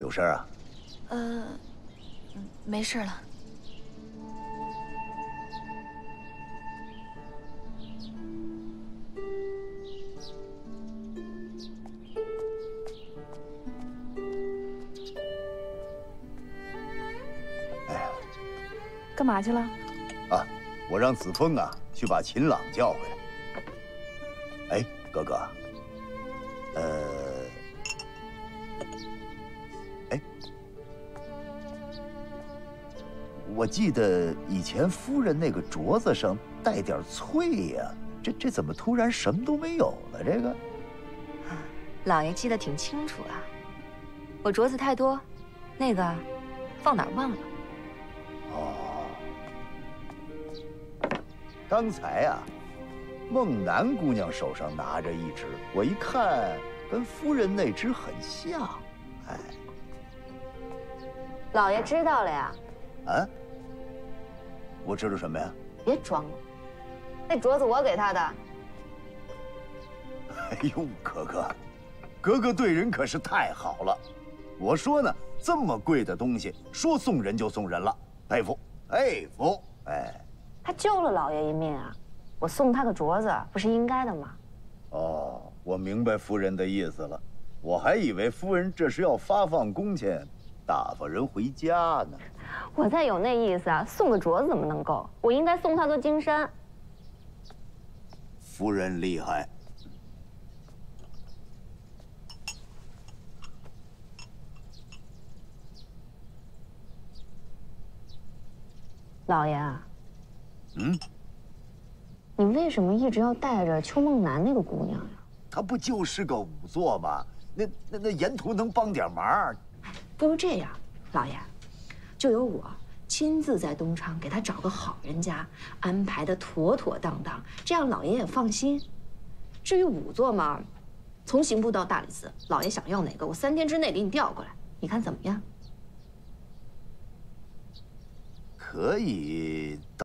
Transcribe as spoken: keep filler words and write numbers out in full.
有事啊？ 呃，没事了。 哎呀， 干嘛去了？ 啊，我让子枫啊去把秦朗叫回来。哎，哥哥，呃，哎，我记得以前夫人那个镯子上带点翠呀，这这怎么突然什么都没有了？这个， 老爷记得挺清楚啊。我镯子太多，那个放哪儿忘了。 哦，刚才啊。 孟南姑娘手上拿着一只，我一看跟夫人那只很像，哎， 老爷知道了呀？ 啊？我知道什么呀？ 别装了，那镯子我给他的。 哎呦，哥哥，哥哥对人可是太好了。我说呢，这么贵的东西，说送人就送人了，佩服佩服。哎， 他救了老爷一命啊。 我送他个镯子，不是应该的吗？ 哦，我明白夫人的意思了。我还以为夫人这是要发放工钱，打发人回家呢。 我再有那意思啊，送个镯子怎么能够？我应该送他座金山。 夫人厉害。 老爷啊。 嗯。 你为什么一直要带着邱梦楠那个姑娘呀？ 她不就是个仵作吗？那那那沿途能帮点忙。 不如这样，老爷，就由我亲自在东厂给她找个好人家，安排的妥妥当当，这样老爷也放心。至于仵作嘛，从刑部到大理寺，老爷想要哪个，我三天之内给你调过来，你看怎么样？ 可以。